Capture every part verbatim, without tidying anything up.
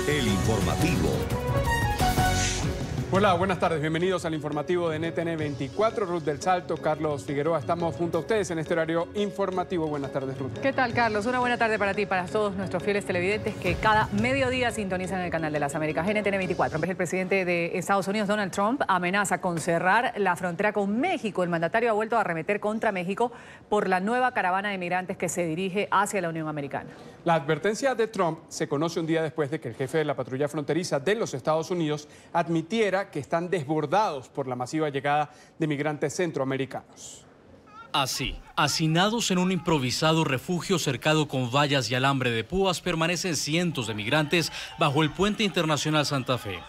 El informativo. Hola, buenas tardes. Bienvenidos al informativo de N T N veinticuatro. Ruth del Salto, Carlos Figueroa. Estamos junto a ustedes en este horario informativo. Buenas tardes, Ruth. ¿Qué tal, Carlos? Una buena tarde para ti y para todos nuestros fieles televidentes que cada mediodía sintonizan el canal de las Américas. N T N veinticuatro. El presidente de Estados Unidos, Donald Trump, amenaza con cerrar la frontera con México. El mandatario ha vuelto a arremeter contra México por la nueva caravana de migrantes que se dirige hacia la Unión Americana. La advertencia de Trump se conoce un día después de que el jefe de la patrulla fronteriza de los Estados Unidos admitiera que están desbordados por la masiva llegada de migrantes centroamericanos. Así, hacinados en un improvisado refugio cercado con vallas y alambre de púas, permanecen cientos de migrantes bajo el puente internacional Santa Fe.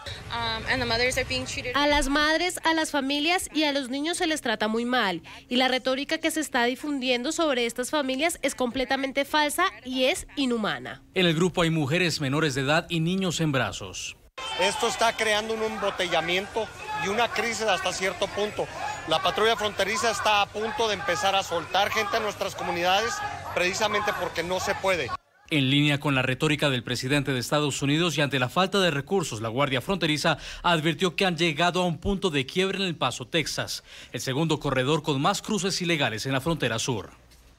A las madres, a las familias y a los niños se les trata muy mal. Y la retórica que se está difundiendo sobre estas familias es completamente falsa y es inhumana. En el grupo hay mujeres menores de edad y niños en brazos. Esto está creando un embotellamiento y una crisis hasta cierto punto. La patrulla fronteriza está a punto de empezar a soltar gente a nuestras comunidades precisamente porque no se puede. En línea con la retórica del presidente de Estados Unidos y ante la falta de recursos, la Guardia Fronteriza advirtió que han llegado a un punto de quiebre en El Paso, Texas, el segundo corredor con más cruces ilegales en la frontera sur.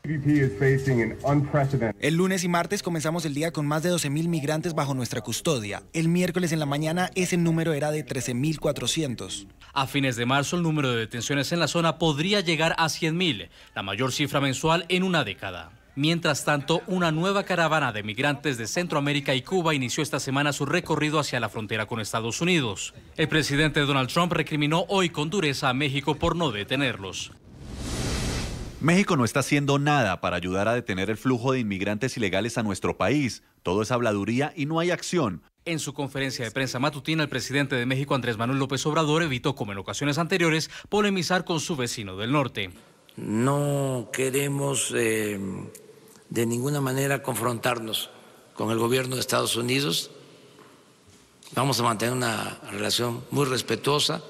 El lunes y martes comenzamos el día con más de doce mil migrantes bajo nuestra custodia. El miércoles en la mañana ese número era de trece mil cuatrocientos. A fines de marzo el número de detenciones en la zona podría llegar a cien mil, la mayor cifra mensual en una década. Mientras tanto, una nueva caravana de migrantes de Centroamérica y Cuba inició esta semana su recorrido hacia la frontera con Estados Unidos. El presidente Donald Trump recriminó hoy con dureza a México por no detenerlos. México no está haciendo nada para ayudar a detener el flujo de inmigrantes ilegales a nuestro país. Todo es habladuría y no hay acción. En su conferencia de prensa matutina, el presidente de México, Andrés Manuel López Obrador, evitó, como en ocasiones anteriores, polemizar con su vecino del norte. No queremos eh, de ninguna manera confrontarnos con el gobierno de Estados Unidos. Vamos a mantener una relación muy respetuosa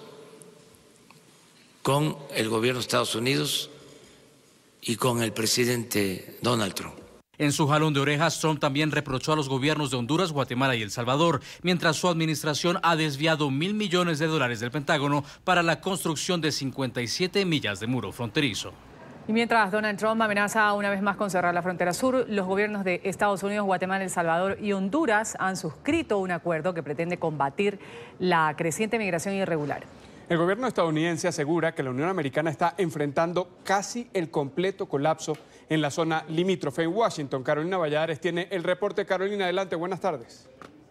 con el gobierno de Estados Unidos y con el presidente Donald Trump. En su jalón de orejas, Trump también reprochó a los gobiernos de Honduras, Guatemala y El Salvador, mientras su administración ha desviado mil millones de dólares del Pentágono para la construcción de cincuenta y siete millas de muro fronterizo. Y mientras Donald Trump amenaza una vez más con cerrar la frontera sur, los gobiernos de Estados Unidos, Guatemala, El Salvador y Honduras han suscrito un acuerdo que pretende combatir la creciente migración irregular. El gobierno estadounidense asegura que la Unión Americana está enfrentando casi el completo colapso en la zona limítrofe en Washington. Carolina Valladares tiene el reporte. Carolina, adelante. Buenas tardes.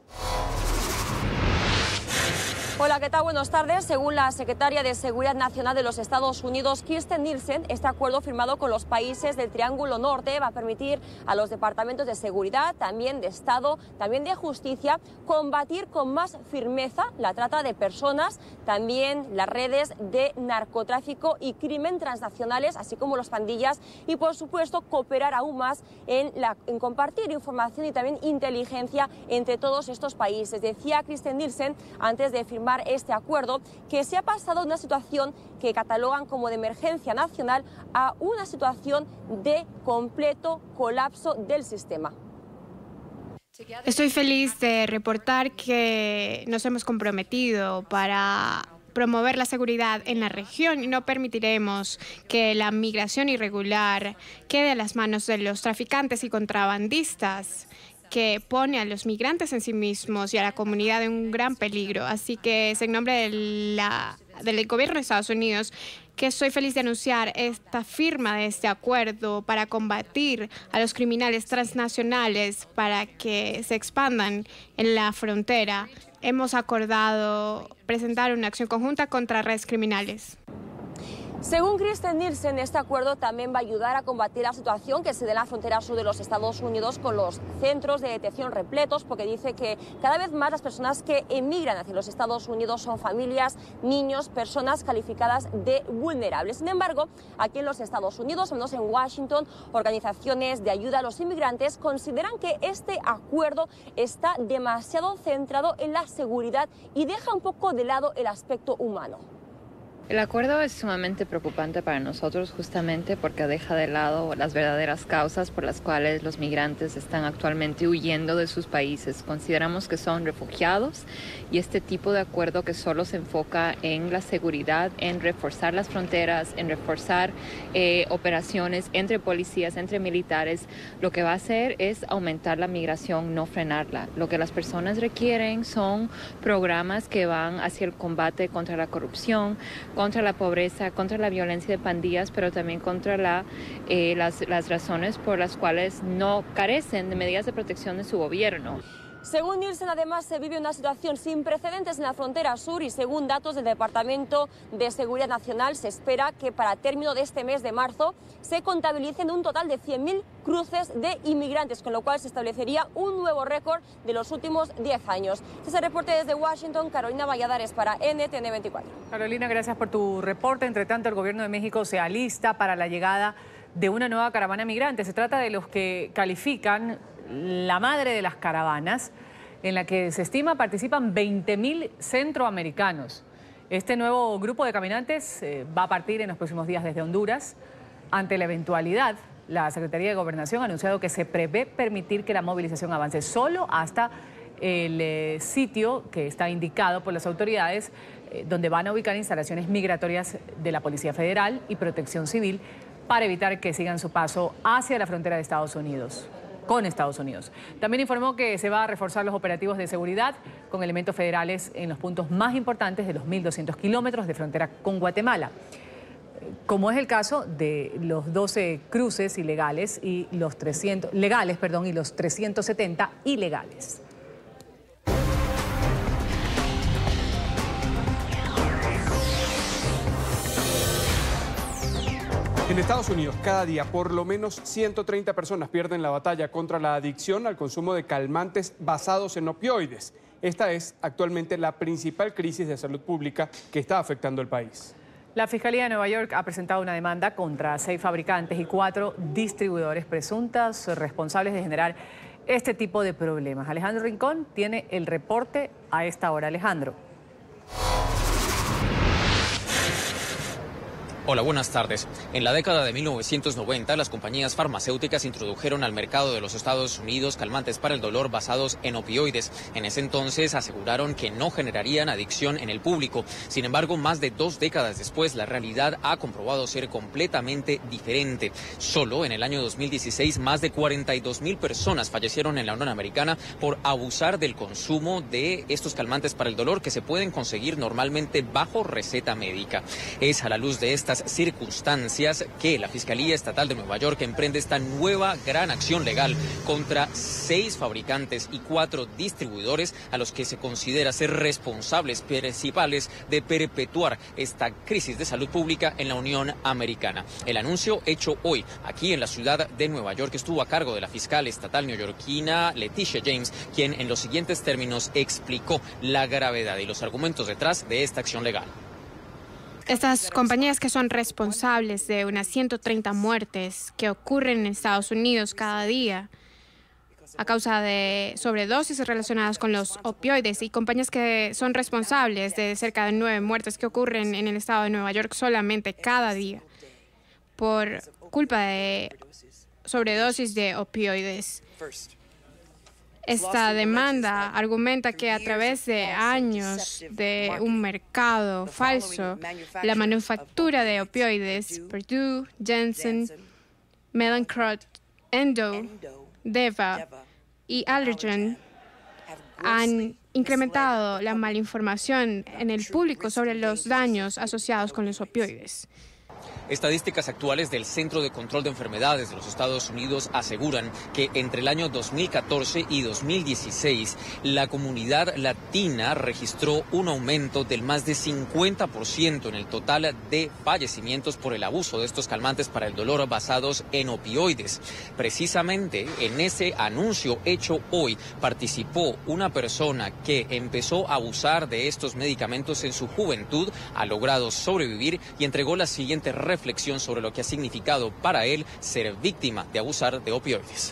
Hola, ¿qué tal? Buenas tardes. Según la secretaria de Seguridad Nacional de los Estados Unidos, Kirstjen Nielsen, este acuerdo firmado con los países del Triángulo Norte va a permitir a los departamentos de seguridad, también de Estado, también de Justicia, combatir con más firmeza la trata de personas, también las redes de narcotráfico y crimen transnacionales, así como las pandillas, y por supuesto cooperar aún más en, la, en compartir información y también inteligencia entre todos estos países. Decía Kirstjen Nielsen antes de firmar este acuerdo que se ha pasado de una situación que catalogan como de emergencia nacional a una situación de completo colapso del sistema. Estoy feliz de reportar que nos hemos comprometido para promover la seguridad en la región y no permitiremos que la migración irregular quede a las manos de los traficantes y contrabandistas, que pone a los migrantes en sí mismos y a la comunidad en un gran peligro. Así que es en nombre de la, del gobierno de Estados Unidos que estoy feliz de anunciar esta firma de este acuerdo para combatir a los criminales transnacionales para que se expandan en la frontera. Hemos acordado presentar una acción conjunta contra redes criminales. Según Kirstjen Nielsen, este acuerdo también va a ayudar a combatir la situación que se da en la frontera sur de los Estados Unidos con los centros de detención repletos, porque dice que cada vez más las personas que emigran hacia los Estados Unidos son familias, niños, personas calificadas de vulnerables. Sin embargo, aquí en los Estados Unidos, al menos en Washington, organizaciones de ayuda a los inmigrantes consideran que este acuerdo está demasiado centrado en la seguridad y deja un poco de lado el aspecto humano. El acuerdo es sumamente preocupante para nosotros justamente porque deja de lado las verdaderas causas por las cuales los migrantes están actualmente huyendo de sus países. Consideramos que son refugiados y este tipo de acuerdo que solo se enfoca en la seguridad, en reforzar las fronteras, en reforzar eh, operaciones entre policías, entre militares, lo que va a hacer es aumentar la migración, no frenarla. Lo que las personas requieren son programas que van hacia el combate contra la corrupción, contra la pobreza, contra la violencia de pandillas, pero también contra la, eh, las, las razones por las cuales no carecen de medidas de protección de su gobierno. Según Nielsen, además, se vive una situación sin precedentes en la frontera sur y según datos del Departamento de Seguridad Nacional, se espera que para término de este mes de marzo se contabilicen un total de cien mil cruces de inmigrantes, con lo cual se establecería un nuevo récord de los últimos diez años. Este es el reporte desde Washington, Carolina Valladares para N T N veinticuatro. Carolina, gracias por tu reporte. Entre tanto, el gobierno de México se alista para la llegada de una nueva caravana migrante. Se trata de los que califican la madre de las caravanas, en la que se estima participan veinte mil centroamericanos. Este nuevo grupo de caminantes eh, va a partir en los próximos días desde Honduras. Ante la eventualidad, la Secretaría de Gobernación ha anunciado que se prevé permitir que la movilización avance solo hasta el eh, sitio que está indicado por las autoridades, eh, donde van a ubicar instalaciones migratorias de la Policía Federal y Protección Civil para evitar que sigan su paso hacia la frontera de Estados Unidos. Con Estados Unidos. También informó que se va a reforzar los operativos de seguridad con elementos federales en los puntos más importantes de los mil doscientos kilómetros de frontera con Guatemala, como es el caso de los doce cruces ilegales y los trescientos legales, perdón, y los trescientos setenta ilegales. En Estados Unidos, cada día, por lo menos ciento treinta personas pierden la batalla contra la adicción al consumo de calmantes basados en opioides. Esta es actualmente la principal crisis de salud pública que está afectando el país. La Fiscalía de Nueva York ha presentado una demanda contra seis fabricantes y cuatro distribuidores presuntos responsables de generar este tipo de problemas. Alejandro Rincón tiene el reporte a esta hora. Alejandro. Hola, buenas tardes. En la década de mil novecientos noventa, las compañías farmacéuticas introdujeron al mercado de los Estados Unidos calmantes para el dolor basados en opioides. En ese entonces aseguraron que no generarían adicción en el público. Sin embargo, más de dos décadas después, la realidad ha comprobado ser completamente diferente. Solo en el año dos mil dieciséis, más de cuarenta y dos mil personas fallecieron en la Unión Americana por abusar del consumo de estos calmantes para el dolor que se pueden conseguir normalmente bajo receta médica. Es a la luz de estas circunstancias que la Fiscalía Estatal de Nueva York emprende esta nueva gran acción legal contra seis fabricantes y cuatro distribuidores a los que se considera ser responsables principales de perpetuar esta crisis de salud pública en la Unión Americana. El anuncio hecho hoy aquí en la ciudad de Nueva York estuvo a cargo de la fiscal estatal neoyorquina Leticia James, quien en los siguientes términos explicó la gravedad y los argumentos detrás de esta acción legal. Estas compañías que son responsables de unas ciento treinta muertes que ocurren en Estados Unidos cada día a causa de sobredosis relacionadas con los opioides y compañías que son responsables de cerca de nueve muertes que ocurren en el estado de Nueva York solamente cada día por culpa de sobredosis de opioides. Esta demanda argumenta que a través de años de un mercado falso, la manufactura de opioides, Purdue, Janssen, Mallinckrodt, Endo, Teva y Allergan han incrementado la malinformación en el público sobre los daños asociados con los opioides. Estadísticas actuales del Centro de Control de Enfermedades de los Estados Unidos aseguran que entre el año dos mil catorce y dos mil dieciséis la comunidad latina registró un aumento del más de cincuenta por ciento en el total de fallecimientos por el abuso de estos calmantes para el dolor basados en opioides. Precisamente en ese anuncio hecho hoy participó una persona que empezó a abusar de estos medicamentos en su juventud, ha logrado sobrevivir y entregó la siguiente reflexión sobre lo que ha significado para él ser víctima de abusar de opioides.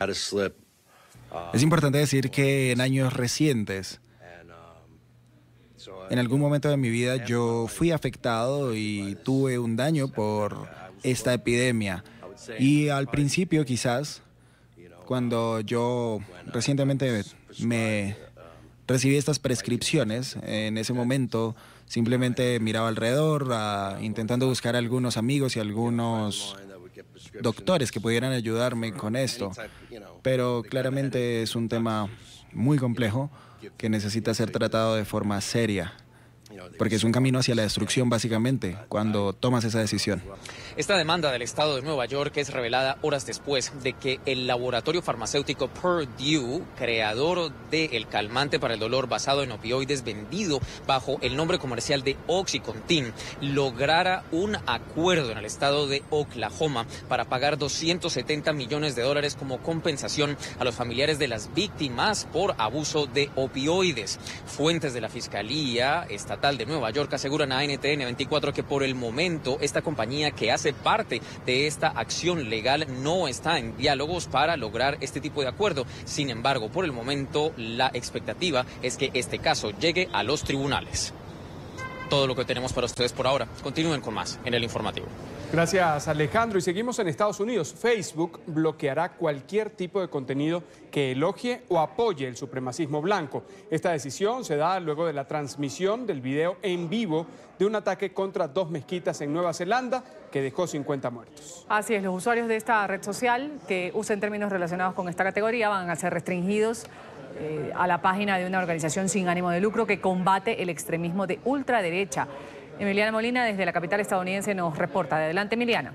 Es importante decir que en años recientes En algún momento de mi vida yo fui afectado y tuve un daño por esta epidemia. Y al principio quizás, cuando yo recientemente me recibí estas prescripciones, en ese momento simplemente miraba alrededor, uh, intentando buscar a algunos amigos y algunos doctores que pudieran ayudarme con esto. Pero claramente es un tema muy complejo que necesita ser tratado de forma seria, porque es un camino hacia la destrucción básicamente cuando tomas esa decisión. Esta demanda del estado de Nueva York es revelada horas después de que el laboratorio farmacéutico Purdue, creador del calmante para el dolor basado en opioides vendido bajo el nombre comercial de Oxycontin, lograra un acuerdo en el estado de Oklahoma para pagar doscientos setenta millones de dólares como compensación a los familiares de las víctimas por abuso de opioides. Fuentes de la Fiscalía Estatal de Nueva York aseguran a N T N veinticuatro que por el momento esta compañía que hace parte de esta acción legal no está en diálogos para lograr este tipo de acuerdo. Sin embargo, por el momento la expectativa es que este caso llegue a los tribunales. Todo lo que tenemos para ustedes por ahora. Continúen con más en el informativo. Gracias, Alejandro. Y seguimos en Estados Unidos. Facebook bloqueará cualquier tipo de contenido que elogie o apoye el supremacismo blanco. Esta decisión se da luego de la transmisión del video en vivo de un ataque contra dos mezquitas en Nueva Zelanda que dejó cincuenta muertos. Así es, los usuarios de esta red social que usen términos relacionados con esta categoría van a ser restringidos eh, a la página de una organización sin ánimo de lucro que combate el extremismo de ultraderecha. Emiliana Molina, desde la capital estadounidense, nos reporta. Adelante, Emiliana.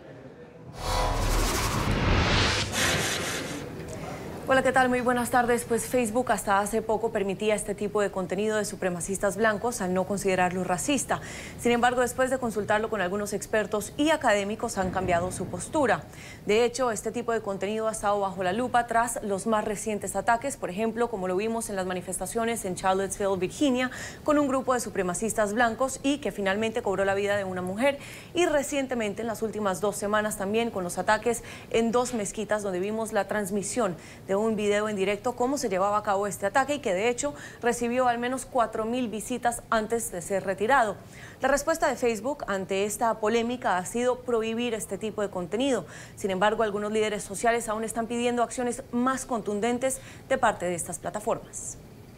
Hola, ¿qué tal? Muy buenas tardes. Pues Facebook hasta hace poco permitía este tipo de contenido de supremacistas blancos al no considerarlo racista. Sin embargo, después de consultarlo con algunos expertos y académicos, han cambiado su postura. De hecho, este tipo de contenido ha estado bajo la lupa tras los más recientes ataques, por ejemplo, como lo vimos en las manifestaciones en Charlottesville, Virginia, con un grupo de supremacistas blancos y que finalmente cobró la vida de una mujer. Y recientemente, en las últimas dos semanas también, con los ataques en dos mezquitas donde vimos la transmisión de un video en directo cómo se llevaba a cabo este ataque y que de hecho recibió al menos cuatro mil visitas antes de ser retirado. La respuesta de Facebook ante esta polémica ha sido prohibir este tipo de contenido. Sin embargo, algunos líderes sociales aún están pidiendo acciones más contundentes de parte de estas plataformas.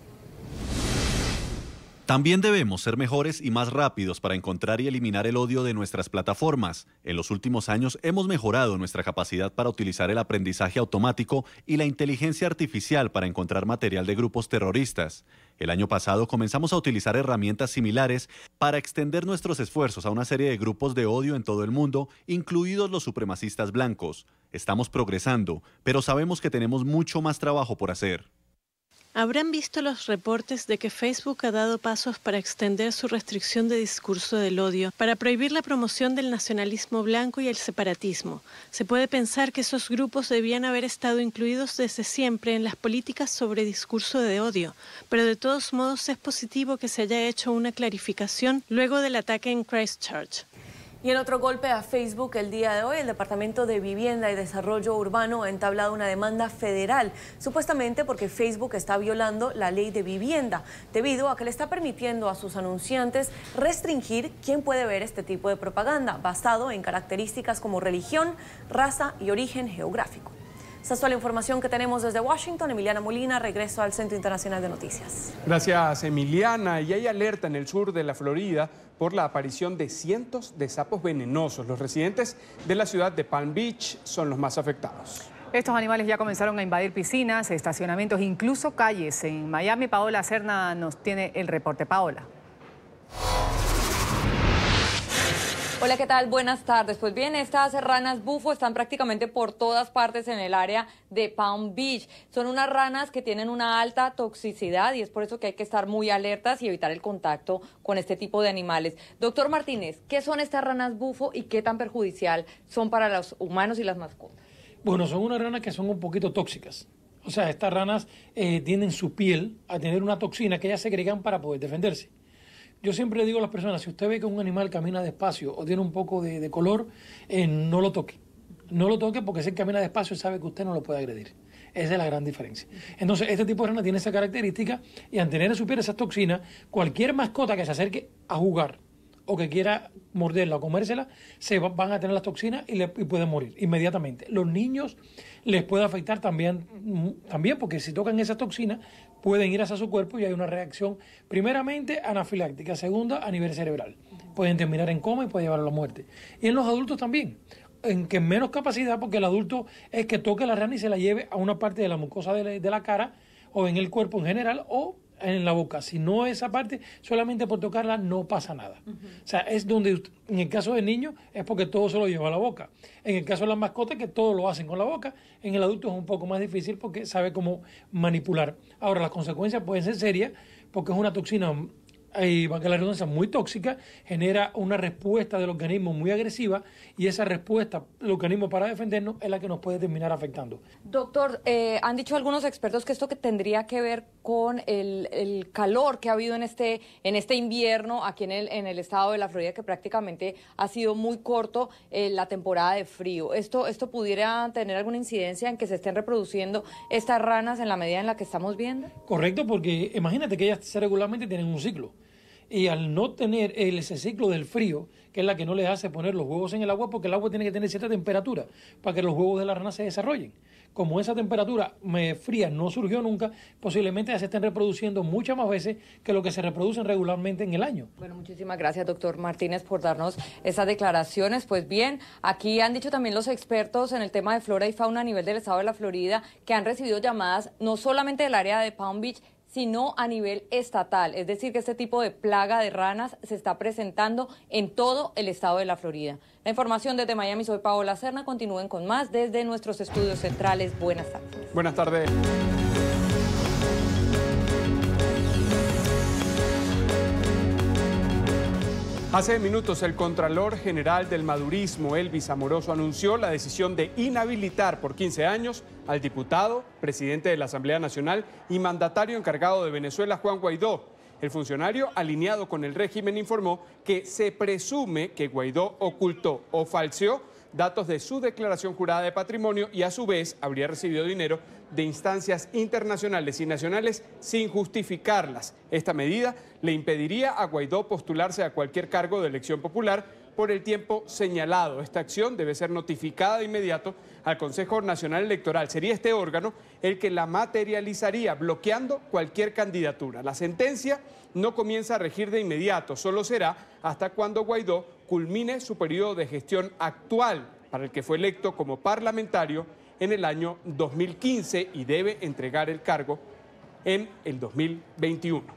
También debemos ser mejores y más rápidos para encontrar y eliminar el odio de nuestras plataformas. En los últimos años hemos mejorado nuestra capacidad para utilizar el aprendizaje automático y la inteligencia artificial para encontrar material de grupos terroristas. El año pasado comenzamos a utilizar herramientas similares para extender nuestros esfuerzos a una serie de grupos de odio en todo el mundo, incluidos los supremacistas blancos. Estamos progresando, pero sabemos que tenemos mucho más trabajo por hacer. Habrán visto los reportes de que Facebook ha dado pasos para extender su restricción de discurso del odio, para prohibir la promoción del nacionalismo blanco y el separatismo. Se puede pensar que esos grupos debían haber estado incluidos desde siempre en las políticas sobre discurso de odio, pero de todos modos es positivo que se haya hecho una clarificación luego del ataque en Christchurch. Y en otro golpe a Facebook el día de hoy, el Departamento de Vivienda y Desarrollo Urbano ha entablado una demanda federal, supuestamente porque Facebook está violando la ley de vivienda, debido a que le está permitiendo a sus anunciantes restringir quién puede ver este tipo de propaganda, basado en características como religión, raza y origen geográfico. Esta es toda la información que tenemos desde Washington. Emiliana Molina, regreso al Centro Internacional de Noticias. Gracias, Emiliana. Y hay alerta en el sur de la Florida por la aparición de cientos de sapos venenosos. Los residentes de la ciudad de Palm Beach son los más afectados. Estos animales ya comenzaron a invadir piscinas, estacionamientos, incluso calles. En Miami, Paola Serna nos tiene el reporte. Paola. Hola, ¿qué tal? Buenas tardes. Pues bien, estas ranas bufo están prácticamente por todas partes en el área de Palm Beach. Son unas ranas que tienen una alta toxicidad y es por eso que hay que estar muy alertas y evitar el contacto con este tipo de animales. Doctor Martínez, ¿qué son estas ranas bufo y qué tan perjudicial son para los humanos y las mascotas? Bueno, son unas ranas que son un poquito tóxicas. O sea, estas ranas eh, tienen su piel a tener una toxina que ellas segregan para poder defenderse. Yo siempre le digo a las personas, si usted ve que un animal camina despacio o tiene un poco de, de color, eh, no lo toque. No lo toque porque si él camina despacio sabe que usted no lo puede agredir. Esa es la gran diferencia. Entonces, este tipo de rana tiene esa característica y al tener en su piel esas toxinas, cualquier mascota que se acerque a jugar o que quiera morderla o comérsela, se va, van a tener las toxinas y, le, y pueden morir inmediatamente. Los niños les puede afectar también, también porque si tocan esas toxinas pueden ir hacia su cuerpo y hay una reacción primeramente anafiláctica, segunda a nivel cerebral. Pueden terminar en coma y puede llevar a la muerte. Y en los adultos también, en que menos capacidad, porque el adulto es que toque la rana y se la lleve a una parte de la mucosa de la, de la cara o en el cuerpo en general o en la boca. Si no esa parte, solamente por tocarla no pasa nada. Uh-huh. O sea, es donde, en el caso del niño, es porque todo se lo lleva a la boca. En el caso de las mascotas, que todo lo hacen con la boca. En el adulto es un poco más difícil porque sabe cómo manipular. Ahora, las consecuencias pueden ser serias porque es una toxina, y va a que la redundancia, muy tóxica, genera una respuesta del organismo muy agresiva y esa respuesta del organismo para defendernos es la que nos puede terminar afectando. Doctor, eh, han dicho algunos expertos que esto que tendría que ver con el, el calor que ha habido en este, en este invierno aquí en el, en el estado de la Florida, que prácticamente ha sido muy corto eh, la temporada de frío. ¿Esto, ¿Esto pudiera tener alguna incidencia en que se estén reproduciendo estas ranas en la medida en la que estamos viendo? Correcto, porque imagínate que ellas regularmente tienen un ciclo. Y al no tener el, ese ciclo del frío, que es la que no les hace poner los huevos en el agua, porque el agua tiene que tener cierta temperatura para que los huevos de la rana se desarrollen. Como esa temperatura fría no surgió nunca, posiblemente ya se estén reproduciendo muchas más veces que lo que se reproducen regularmente en el año. Bueno, muchísimas gracias, doctor Martínez, por darnos esas declaraciones. Pues bien, aquí han dicho también los expertos en el tema de flora y fauna a nivel del estado de la Florida que han recibido llamadas no solamente del área de Palm Beach, sino a nivel estatal. Es decir, que este tipo de plaga de ranas se está presentando en todo el estado de la Florida. La información desde Miami, soy Paola Serna. Continúen con más desde nuestros estudios centrales. Buenas tardes. Buenas tardes. Hace minutos el Contralor General del Madurismo, Elvis Amoroso, anunció la decisión de inhabilitar por quince años al diputado, presidente de la Asamblea Nacional y mandatario encargado de Venezuela, Juan Guaidó. El funcionario, alineado con el régimen, informó que se presume que Guaidó ocultó o falseó datos de su declaración jurada de patrimonio y a su vez habría recibido dinero de instancias internacionales y nacionales sin justificarlas. Esta medida le impediría a Guaidó postularse a cualquier cargo de elección popular por el tiempo señalado. Esta acción debe ser notificada de inmediato al Consejo Nacional Electoral. Sería este órgano el que la materializaría, bloqueando cualquier candidatura. La sentencia no comienza a regir de inmediato, solo será hasta cuando Guaidó culmine su periodo de gestión actual, para el que fue electo como parlamentario en el año dos mil quince y debe entregar el cargo en el dos mil veintiuno.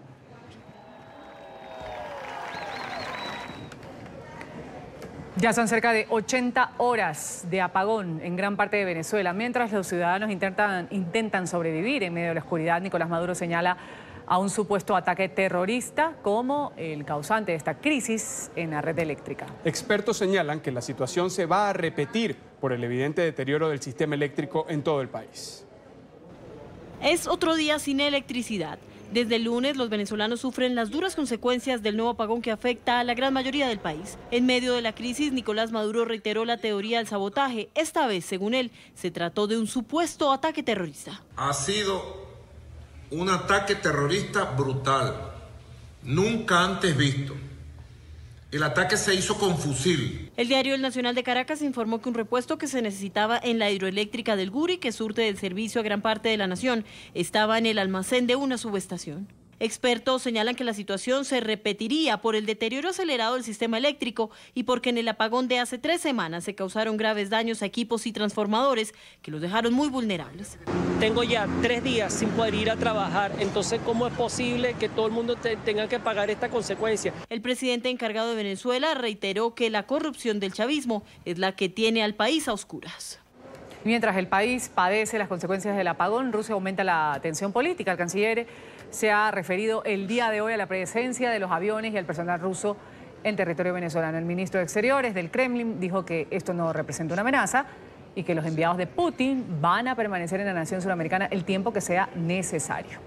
Ya son cerca de ochenta horas de apagón en gran parte de Venezuela. Mientras los ciudadanos intentan, intentan sobrevivir en medio de la oscuridad, Nicolás Maduro señala a un supuesto ataque terrorista como el causante de esta crisis en la red eléctrica. Expertos señalan que la situación se va a repetir por el evidente deterioro del sistema eléctrico en todo el país. Es otro día sin electricidad. Desde el lunes, los venezolanos sufren las duras consecuencias del nuevo apagón que afecta a la gran mayoría del país. En medio de la crisis, Nicolás Maduro reiteró la teoría del sabotaje. Esta vez, según él, se trató de un supuesto ataque terrorista. Ha sido un ataque terrorista brutal, nunca antes visto. El ataque se hizo con fusil. El diario El Nacional de Caracas informó que un repuesto que se necesitaba en la hidroeléctrica del Guri, que surte del servicio a gran parte de la nación, estaba en el almacén de una subestación. Expertos señalan que la situación se repetiría por el deterioro acelerado del sistema eléctrico y porque en el apagón de hace tres semanas se causaron graves daños a equipos y transformadores que los dejaron muy vulnerables. Tengo ya tres días sin poder ir a trabajar, entonces ¿cómo es posible que todo el mundo te, tenga que pagar esta consecuencia? El presidente encargado de Venezuela reiteró que la corrupción del chavismo es la que tiene al país a oscuras. Mientras el país padece las consecuencias del apagón, Rusia aumenta la tensión política. El canciller se ha referido el día de hoy a la presencia de los aviones y al personal ruso en territorio venezolano. El ministro de Exteriores del Kremlin dijo que esto no representa una amenaza y que los enviados de Putin van a permanecer en la nación suramericana el tiempo que sea necesario.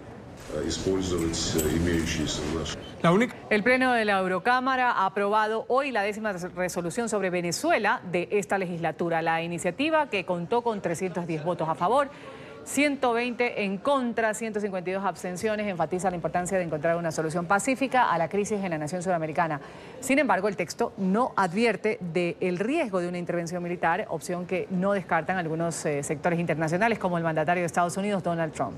La única... El Pleno de la Eurocámara ha aprobado hoy la décima resolución sobre Venezuela de esta legislatura. La iniciativa, que contó con trescientos diez votos a favor, ciento veinte en contra, ciento cincuenta y dos abstenciones. Enfatiza la importancia de encontrar una solución pacífica a la crisis en la nación sudamericana. Sin embargo, el texto no advierte del riesgo de una intervención militar, opción que no descartan algunos eh, sectores internacionales, como el mandatario de Estados Unidos, Donald Trump.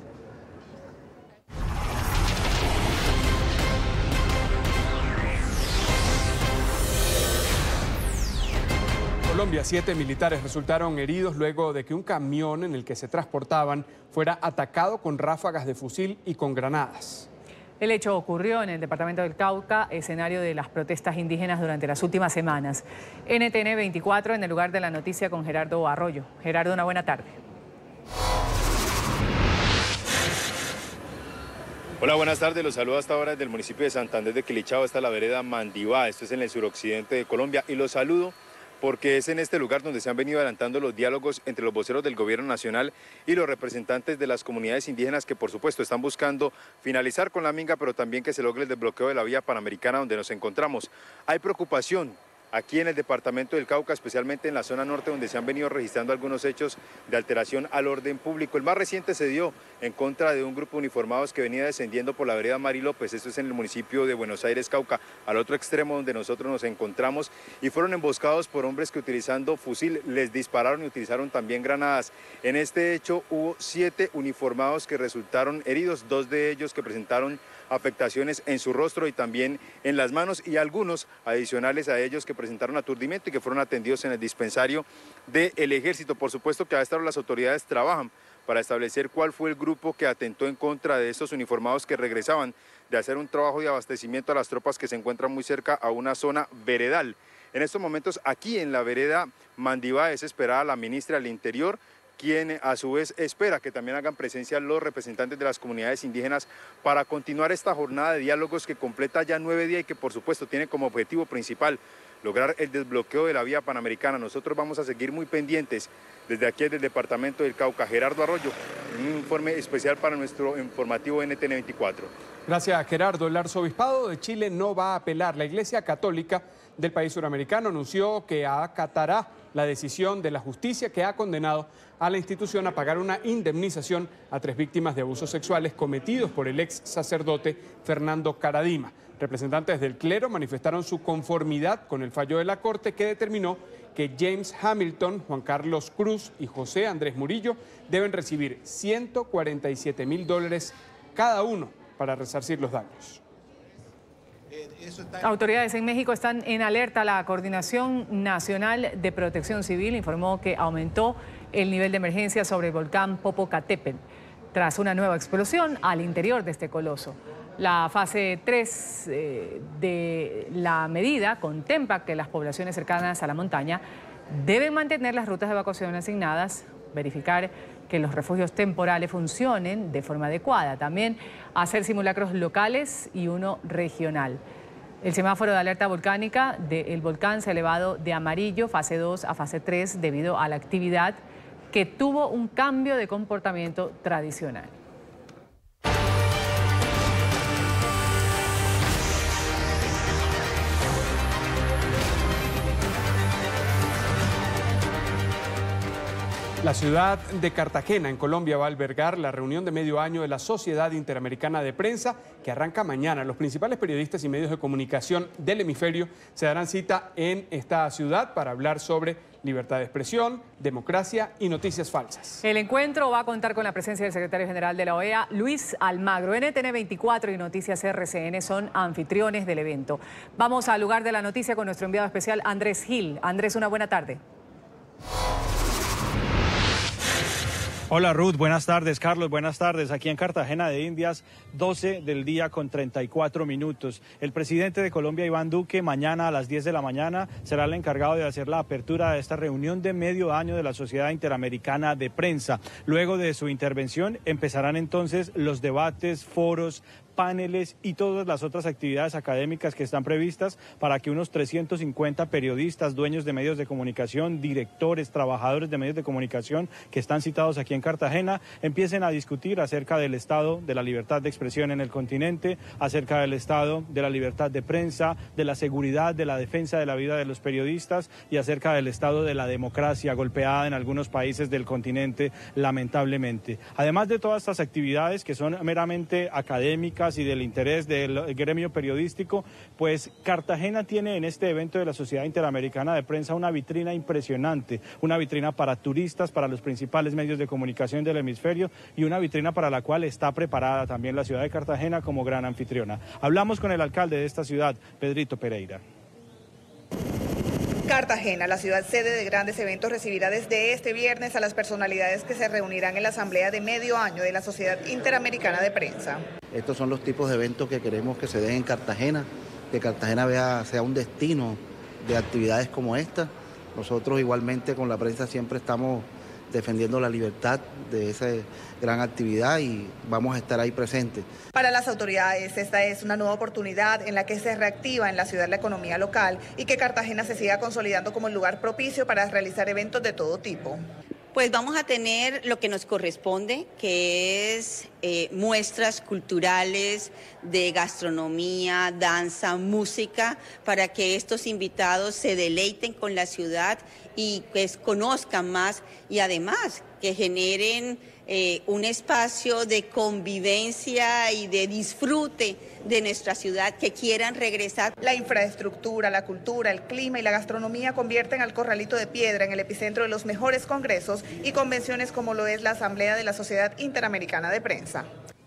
Colombia, siete militares resultaron heridos luego de que un camión en el que se transportaban fuera atacado con ráfagas de fusil y con granadas. El hecho ocurrió en el departamento del Cauca, escenario de las protestas indígenas durante las últimas semanas. N T N veinticuatro en el lugar de la noticia con Gerardo Arroyo. Gerardo, una buena tarde. Hola, buenas tardes. Los saludo hasta ahora desde el municipio de Santander de Quilichao, hasta la vereda Mandibá. Esto es en el suroccidente de Colombia y los saludo porque es en este lugar donde se han venido adelantando los diálogos entre los voceros del gobierno nacional y los representantes de las comunidades indígenas que por supuesto están buscando finalizar con la minga, pero también que se logre el desbloqueo de la vía panamericana donde nos encontramos. Hay preocupación aquí en el departamento del Cauca, especialmente en la zona norte, donde se han venido registrando algunos hechos de alteración al orden público. El más reciente se dio en contra de un grupo de uniformados que venía descendiendo por la vereda Mari López, esto es en el municipio de Buenos Aires, Cauca, al otro extremo donde nosotros nos encontramos, y fueron emboscados por hombres que utilizando fusil les dispararon y utilizaron también granadas. En este hecho hubo siete uniformados que resultaron heridos, dos de ellos que presentaron afectaciones en su rostro y también en las manos, y algunos adicionales a ellos que presentaron aturdimiento y que fueron atendidos en el dispensario del Ejército. Por supuesto que a esta hora las autoridades trabajan para establecer cuál fue el grupo que atentó en contra de estos uniformados que regresaban de hacer un trabajo de abastecimiento a las tropas que se encuentran muy cerca a una zona veredal. En estos momentos aquí en la vereda Mandibá es esperada la ministra del Interior, quien a su vez espera que también hagan presencia los representantes de las comunidades indígenas para continuar esta jornada de diálogos que completa ya nueve días y que por supuesto tiene como objetivo principal lograr el desbloqueo de la vía panamericana. Nosotros vamos a seguir muy pendientes desde aquí desde el departamento del Cauca. Gerardo Arroyo, un informe especial para nuestro informativo N T N veinticuatro. Gracias, Gerardo. El arzobispado de Chile no va a apelar. La Iglesia Católica del país suramericano anunció que acatará la decisión de la justicia que ha condenado a la institución a pagar una indemnización a tres víctimas de abusos sexuales cometidos por el ex sacerdote Fernando Caradima. Representantes del clero manifestaron su conformidad con el fallo de la Corte que determinó que James Hamilton, Juan Carlos Cruz y José Andrés Murillo deben recibir ciento cuarenta y siete mil dólares cada uno para resarcir los daños. Autoridades en México están en alerta. La Coordinación Nacional de Protección Civil informó que aumentó el nivel de emergencia sobre el volcán Popocatépetl tras una nueva explosión al interior de este coloso. La fase tres eh, de la medida contempla que las poblaciones cercanas a la montaña deben mantener las rutas de evacuación asignadas, verificar que los refugios temporales funcionen de forma adecuada, también hacer simulacros locales y uno regional. El semáforo de alerta volcánica del volcán se ha elevado de amarillo, fase dos, a fase tres debido a la actividad que tuvo un cambio de comportamiento tradicional. La ciudad de Cartagena, en Colombia, va a albergar la reunión de medio año de la Sociedad Interamericana de Prensa, que arranca mañana. Los principales periodistas y medios de comunicación del hemisferio se darán cita en esta ciudad para hablar sobre libertad de expresión, democracia y noticias falsas. El encuentro va a contar con la presencia del secretario general de la O E A, Luis Almagro. N T N veinticuatro y Noticias R C N son anfitriones del evento. Vamos al lugar de la noticia con nuestro enviado especial, Andrés Gil. Andrés, una buena tarde. Hola Ruth, buenas tardes. Carlos, buenas tardes. Aquí en Cartagena de Indias, doce del día con treinta y cuatro minutos. El presidente de Colombia, Iván Duque, mañana a las diez de la mañana será el encargado de hacer la apertura de esta reunión de medio año de la Sociedad Interamericana de Prensa. Luego de su intervención empezarán entonces los debates, foros, paneles y todas las otras actividades académicas que están previstas para que unos trescientos cincuenta periodistas, dueños de medios de comunicación, directores, trabajadores de medios de comunicación que están citados aquí en Cartagena, empiecen a discutir acerca del estado de la libertad de expresión en el continente, acerca del estado de la libertad de prensa, de la seguridad, de la defensa de la vida de los periodistas y acerca del estado de la democracia golpeada en algunos países del continente, lamentablemente. Además de todas estas actividades que son meramente académicas y del interés del gremio periodístico, pues Cartagena tiene en este evento de la Sociedad Interamericana de Prensa una vitrina impresionante, una vitrina para turistas, para los principales medios de comunicación del hemisferio y una vitrina para la cual está preparada también la ciudad de Cartagena como gran anfitriona. Hablamos con el alcalde de esta ciudad, Pedrito Pereira. Cartagena, la ciudad sede de grandes eventos, recibirá desde este viernes a las personalidades que se reunirán en la asamblea de medio año de la Sociedad Interamericana de Prensa. Estos son los tipos de eventos que queremos que se den en Cartagena, que Cartagena vea, sea un destino de actividades como esta. Nosotros igualmente con la prensa siempre estamos defendiendo la libertad de esa gran actividad y vamos a estar ahí presentes. Para las autoridades, esta es una nueva oportunidad en la que se reactiva en la ciudad la economía local y que Cartagena se siga consolidando como el lugar propicio para realizar eventos de todo tipo. Pues vamos a tener lo que nos corresponde, que es eh, muestras culturales de gastronomía, danza, música, para que estos invitados se deleiten con la ciudad y pues conozcan más y además que generen eh, un espacio de convivencia y de disfrute de nuestra ciudad, que quieran regresar. La infraestructura, la cultura, el clima y la gastronomía convierten al Corralito de Piedra en el epicentro de los mejores congresos y convenciones como lo es la Asamblea de la Sociedad Interamericana de Prensa.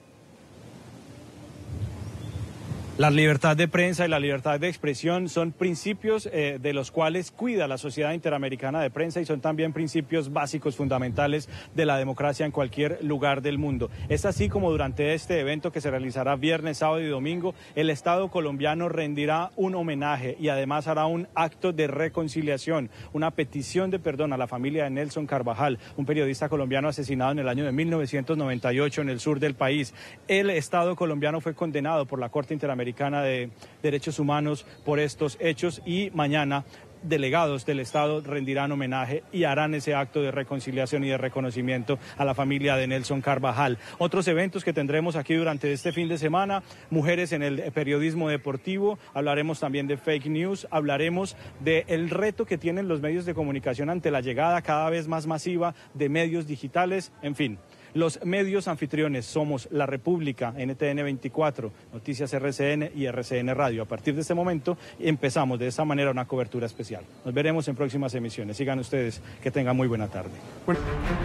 La libertad de prensa y la libertad de expresión son principios eh, de los cuales cuida la Sociedad Interamericana de Prensa y son también principios básicos fundamentales de la democracia en cualquier lugar del mundo. Es así como durante este evento que se realizará viernes, sábado y domingo, el Estado colombiano rendirá un homenaje y además hará un acto de reconciliación, una petición de perdón a la familia de Nelson Carvajal, un periodista colombiano asesinado en el año de mil novecientos noventa y ocho en el sur del país. El Estado colombiano fue condenado por la Corte Interamericana de Derechos Humanos por estos hechos y mañana delegados del Estado rendirán homenaje y harán ese acto de reconciliación y de reconocimiento a la familia de Nelson Carvajal. Otros eventos que tendremos aquí durante este fin de semana: mujeres en el periodismo deportivo, hablaremos también de fake news, hablaremos del reto que tienen los medios de comunicación ante la llegada cada vez más masiva de medios digitales, en fin. Los medios anfitriones somos La República, N T N veinticuatro, Noticias R C N y R C N Radio. A partir de este momento empezamos de esta manera una cobertura especial. Nos veremos en próximas emisiones. Sigan ustedes, que tengan muy buena tarde. Bueno.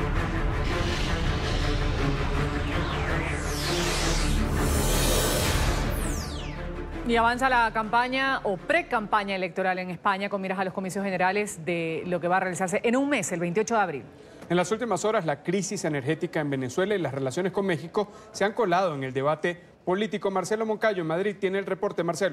Y avanza la campaña o pre-campaña electoral en España con miras a los comicios generales de lo que va a realizarse en un mes, el veintiocho de abril. En las últimas horas, la crisis energética en Venezuela y las relaciones con México se han colado en el debate político. Marcelo Moncayo en Madrid tiene el reporte. Marcelo.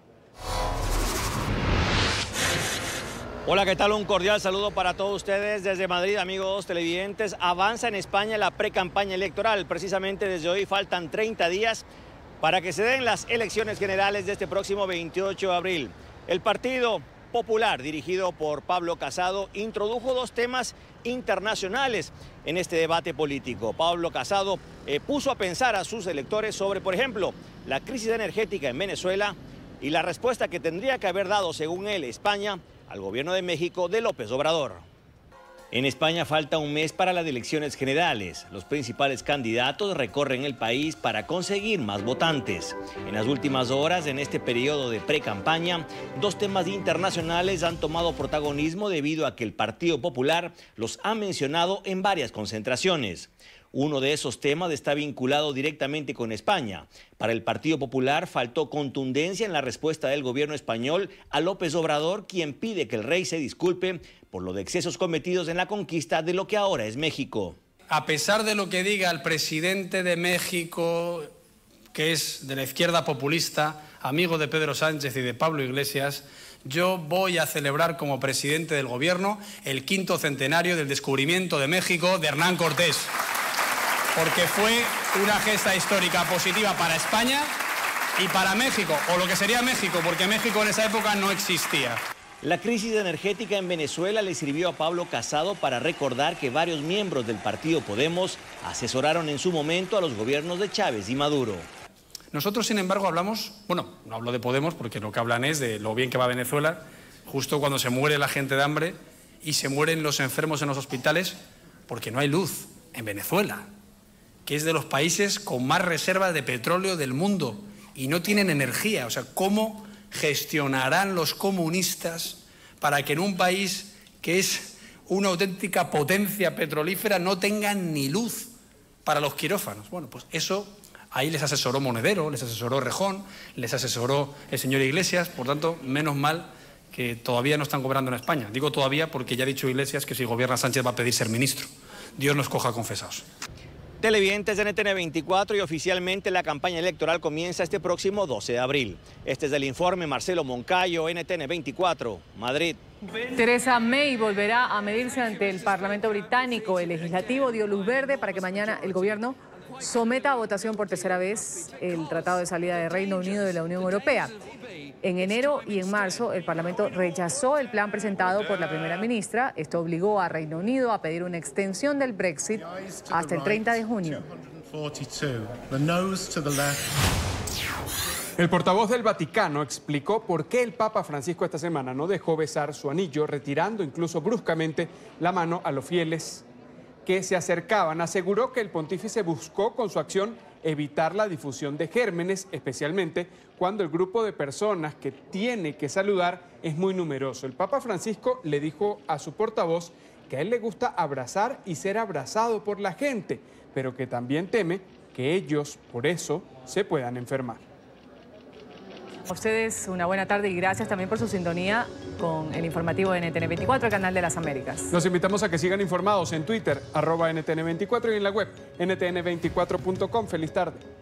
Hola, ¿qué tal? Un cordial saludo para todos ustedes desde Madrid, amigos televidentes. Avanza en España la pre-campaña electoral. Precisamente desde hoy faltan treinta días para que se den las elecciones generales de este próximo veintiocho de abril. El Partido Popular, dirigido por Pablo Casado, introdujo dos temas internacionales en este debate político. Pablo Casado eh, puso a pensar a sus electores sobre, por ejemplo, la crisis energética en Venezuela y la respuesta que tendría que haber dado, según él, España al gobierno de México de López Obrador. En España falta un mes para las elecciones generales. Los principales candidatos recorren el país para conseguir más votantes. En las últimas horas, en este periodo de pre-campaña, dos temas internacionales han tomado protagonismo debido a que el Partido Popular los ha mencionado en varias concentraciones. Uno de esos temas está vinculado directamente con España. Para el Partido Popular faltó contundencia en la respuesta del gobierno español a López Obrador, quien pide que el rey se disculpe por los excesos cometidos en la conquista de lo que ahora es México. A pesar de lo que diga el presidente de México, que es de la izquierda populista, amigo de Pedro Sánchez y de Pablo Iglesias, yo voy a celebrar como presidente del gobierno el quinto centenario del descubrimiento de México de Hernán Cortés. porque fue una gesta histórica positiva para España y para México, o lo que sería México, porque México en esa época no existía. La crisis energética en Venezuela le sirvió a Pablo Casado para recordar que varios miembros del partido Podemos asesoraron en su momento a los gobiernos de Chávez y Maduro. Nosotros, sin embargo, hablamos, bueno, no hablo de Podemos porque lo que hablan es de lo bien que va Venezuela, justo cuando se muere la gente de hambre y se mueren los enfermos en los hospitales porque no hay luz en Venezuela, que es de los países con más reservas de petróleo del mundo y no tienen energía. O sea, ¿cómo gestionarán los comunistas para que en un país que es una auténtica potencia petrolífera no tengan ni luz para los quirófanos? Bueno, pues eso ahí les asesoró Monedero, les asesoró Rejón, les asesoró el señor Iglesias. Por tanto, menos mal que todavía no están cobrando en España. Digo todavía porque ya ha dicho Iglesias que si gobierna Sánchez va a pedir ser ministro. Dios nos coja confesados. Televidentes de N T N veinticuatro, y oficialmente la campaña electoral comienza este próximo doce de abril. Este es el informe Marcelo Moncayo, N T N veinticuatro, Madrid. Theresa May volverá a medirse ante el Parlamento británico. El legislativo dio luz verde para que mañana el gobierno someta a votación por tercera vez el Tratado de Salida de Reino Unido de la Unión Europea. En enero y en marzo el Parlamento rechazó el plan presentado por la primera ministra. Esto obligó a Reino Unido a pedir una extensión del Brexit hasta el treinta de junio. El portavoz del Vaticano explicó por qué el Papa Francisco esta semana no dejó besar su anillo, retirando incluso bruscamente la mano a los fieles que se acercaban. Aseguró que el pontífice buscó con su acción evitar la difusión de gérmenes, especialmente cuando el grupo de personas que tiene que saludar es muy numeroso. El Papa Francisco le dijo a su portavoz que a él le gusta abrazar y ser abrazado por la gente, pero que también teme que ellos, por eso, se puedan enfermar. A ustedes una buena tarde y gracias también por su sintonía con el informativo de N T N veinticuatro, el canal de las Américas. Los invitamos a que sigan informados en Twitter, arroba N T N veinticuatro, y en la web N T N veinticuatro punto com. Feliz tarde.